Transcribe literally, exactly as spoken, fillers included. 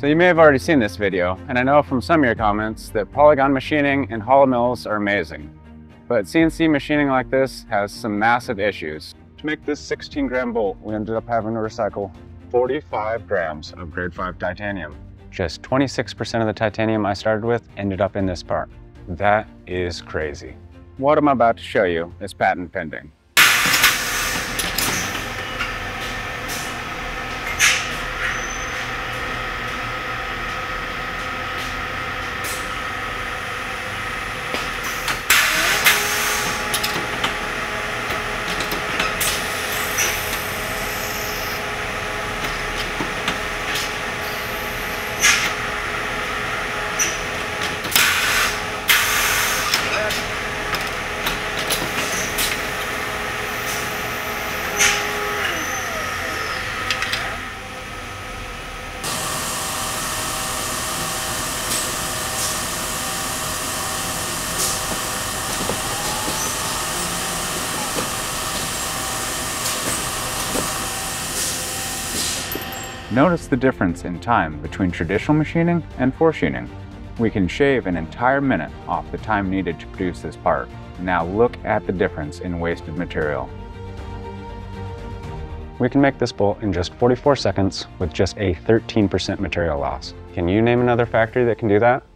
So you may have already seen this video, and I know from some of your comments that polygon machining and hollow mills are amazing. But C N C machining like this has some massive issues. To make this sixteen gram bolt, we ended up having to recycle forty-five grams of grade five titanium. Just twenty-six percent of the titanium I started with ended up in this part. That is crazy. What I'm about to show you is patent pending. Notice the difference in time between traditional machining and forchining. We can shave an entire minute off the time needed to produce this part. Now look at the difference in wasted material. We can make this bolt in just forty-four seconds with just a thirteen percent material loss. Can you name another factory that can do that?